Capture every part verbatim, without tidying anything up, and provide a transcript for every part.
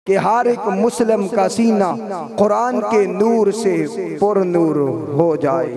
कि हर एक मुस्लिम का सीना कुरान के नूर से पुरनूर हो जाए।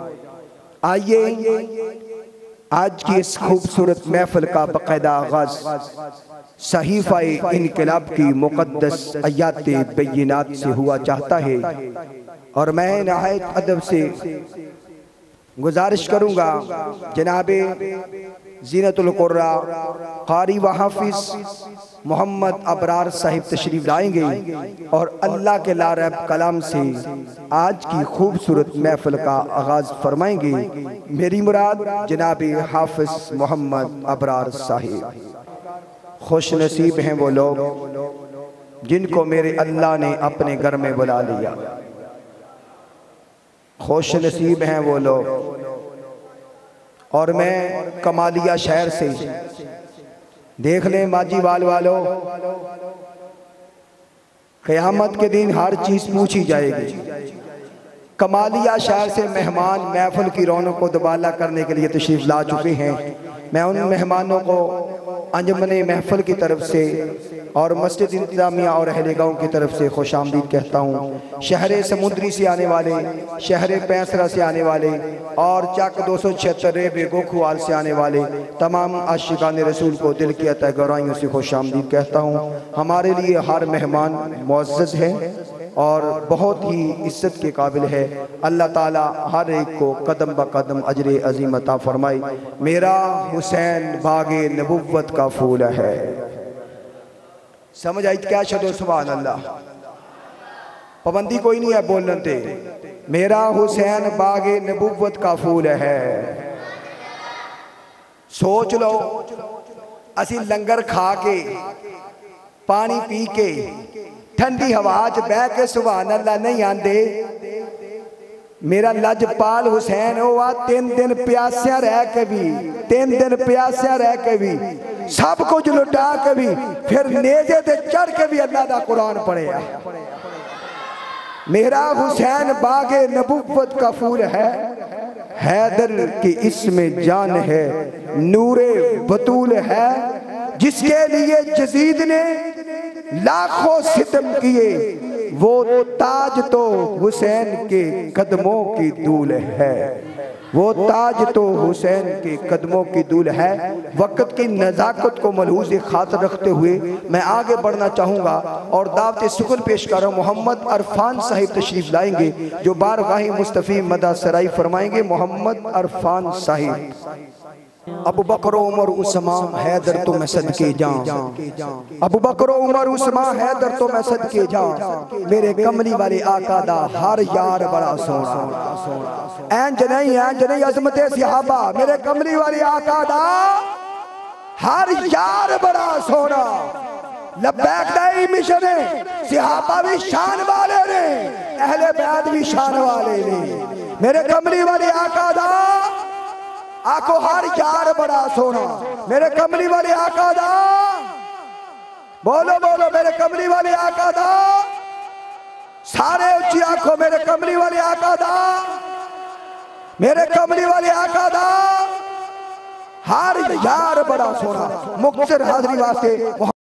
आइए आज की इस खूबसूरत महफिल का बाकायदा आगाज सहीफा इनकलाब की मुक़द्दस आयाते बय्यिनात से हुआ चाहता है और मैं नहायत अदब से गुजारिश करूँगा जनाबे ज़ीनतुल क़ुर्रा क़ारी व हाफ़िज़ मोहम्मद अबरार साहिब तशरीफ़ लाएंगे और अल्लाह के लारब कलाम से आज की खूबसूरत महफिल का आगाज़ फरमाएंगे। मेरी मुराद जनाबे हाफ़िज़ मोहम्मद अबरार साहिब। खुश नसीब हैं वो लोग जिनको मेरे अल्लाह ने अपने घर में बुला लिया। खुश नसीब हैं वो लोग। और मैं कमालिया शहर से, देख लें माजी वाल वालों, क़यामत के दिन हर चीज़ पूछी जाएगी। कमालिया शहर से मेहमान महफिल की रौनक को दुबाला करने के लिए तशरीफ़ ला चुके हैं। मैं उन मेहमानों को अंजमने महफिल की तरफ से और मस्जिद इंतज़ामिया और अहले गाँव की तरफ से खुश आमदीद कहता हूँ। शहर समुद्री से आने वाले, शहर पैंसरा से आने वाले और चक दो सौ छिहत्तर रेबे गोखुआल से आने वाले तमाम आशिकान रसूल को दिल की अतः गहराइयों से खुश आमदीद कहता हूँ। हमारे लिए हर मेहमान मुअज़्ज़ज़ है और बहुत ही इज्जत के काबिल है। अल्लाह ताला हर एक को कदम ब कदम अजर अज़ीम अता फरमाए। मेरा हुसैन बागे नबुव्वत का फूल है। समझ आई क्या शब्द? सुभान अल्लाह। पाबंदी कोई नहीं है बोलने ते। मेरा हुसैन बागे नबुव्वत का फूल है। सोच लो असी लंगर खा के पानी पी के ठंडी हवा च बह के सुभान अल्लाह नहीं आंदे। मेरा लजपाल हुसैन हुआ तीन दिन प्यासिया रह के भी तीन दिन प्यासिया रह के भी सब कुछ लुटा के भी फिर नेजे ते चढ़ के भी अल्लाह दा कुरान पढ़िया। मेरा हुसैन बागे नबुव्वत का फूल है। हैदर की इसमें जान है, नूरे बतूल है, जिसके लिए यजीद ने लाखों सितम किए, वो ताज तो हुसैन के कदमों की धूल है। वो ताज तो हुसैन के कदमों की धूल है। वक्त की नज़ाकत को मलहूज़ खातिर रखते हुए मैं आगे बढ़ना चाहूँगा और दावत सुकून पेश कर रहा हूँ। मोहम्मद अरफान साहिब तशरीफ़ लाएंगे जो बारगाही मुस्तफ़ी मदा सराई फरमाएंगे। मोहम्मद अरफान साहिब। अबू बकर उमर उस्मान हैदर तो मैं सदके जाऊं। अबू बकर उमर उस्मान हैदर तो मैं सदके जाऊं। मेरे कमली वाले आका दा हर यार बड़ा सोना। ऐंज नहीं ऐंज नहीं अज़मत सहाबा। मेरे कमली वाले आका दा हर यार बड़ा सोना। लब्बैक दाई मिशन है। सहाबा भी शान वाले ने, अहले बैत भी शान वाले ने। मेरे कमली वाले आका दा आखो हर यार बड़ा सोना। मेरे कमली वाले आका दा बोलो बोलो। मेरे कमली वाले आका दा सारे उच्ची आखो। मेरे कमली वाले आका दा, मेरे कमली वाले आका दा हर यार बड़ा सोना। मुख्तर हाज़री वास्ते